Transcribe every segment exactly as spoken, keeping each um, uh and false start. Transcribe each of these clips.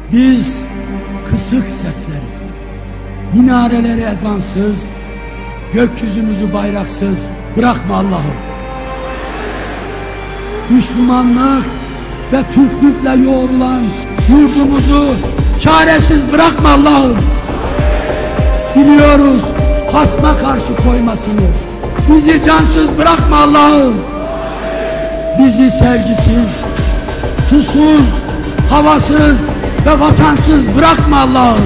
Biz kısık sesleriz. Minareleri ezansız, gökyüzümüzü bayraksız bırakma Allah'ım. Müslümanlık ve Türklükle yoğrulan yurdumuzu çaresiz bırakma Allah'ım. Biliyoruz hasma karşı koymasını. Bizi cansız bırakma Allah'ım. Bizi sevgisiz, susuz, havasız ve vatansız bırakma Allah'ım.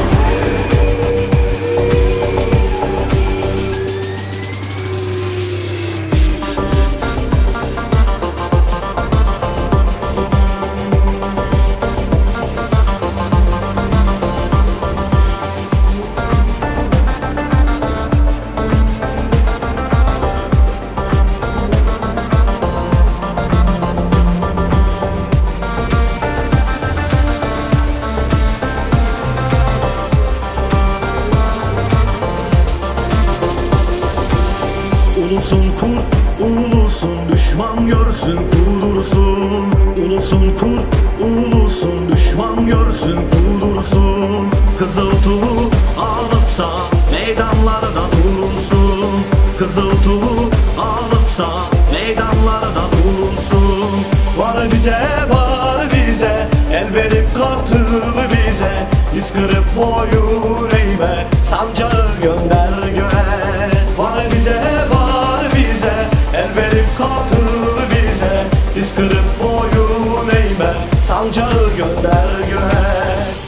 Ulusun kurt, ulusun, düşman görsün kudursun. Ulusun kurt, ulusun, düşman görsün kudursun. Kızıl tuğ alıpsa meydanlarda durulsun. Kızıl tuğ alıpsa meydanlarda durulsun. Var bize, var bize, el verip katıl bize. Biz kırıp boyun eğme, sancağı gönder göğe. Var bize, var bize, el verip katıl bize. Biz kırıp boyun eğme, sancağı gönder göğe.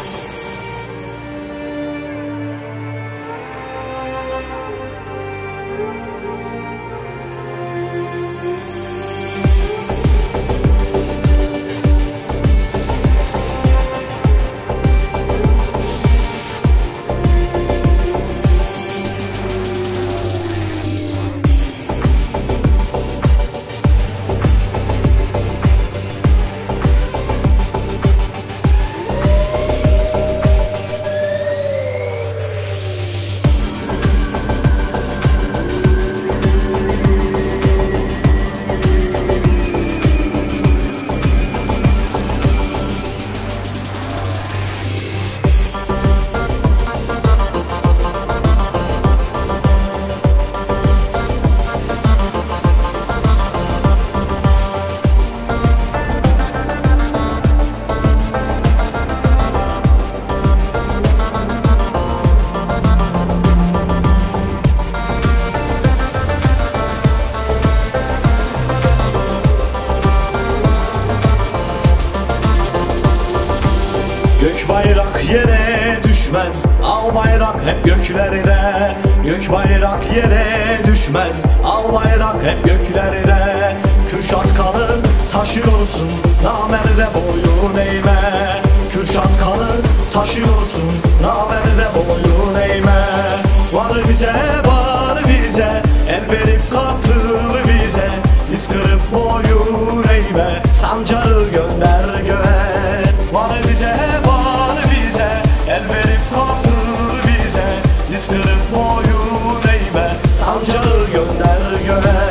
Gök bayrak yere düşmez, al bayrak hep göklerde. Gök bayrak yere düşmez, al bayrak hep göklerde. Kürşat kanı taşıyorsun, namerde boyun eğme. Kürşat kanı taşıyorsun, namerde boyun eğme. Var bize, var bize, el verip katıl bize. Biz kırıp boyun eğme, sancağı gönder göğe. Var bize, var bize, el verip katıl bize. Biz kırıp boyun eğme, sancağı gönder göğe.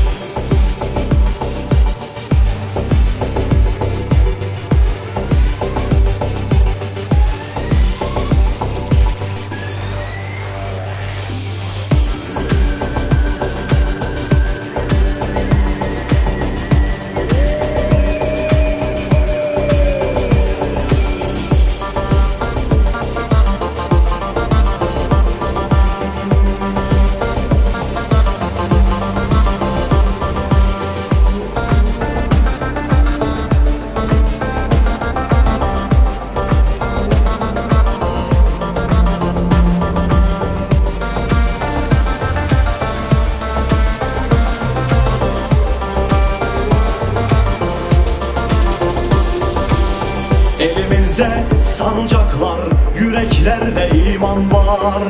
Elimizde sancaklar, yüreklerde iman var.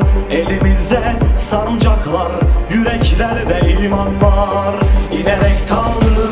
Elimizde sancaklar, yüreklerde iman var. İnerek Tanrı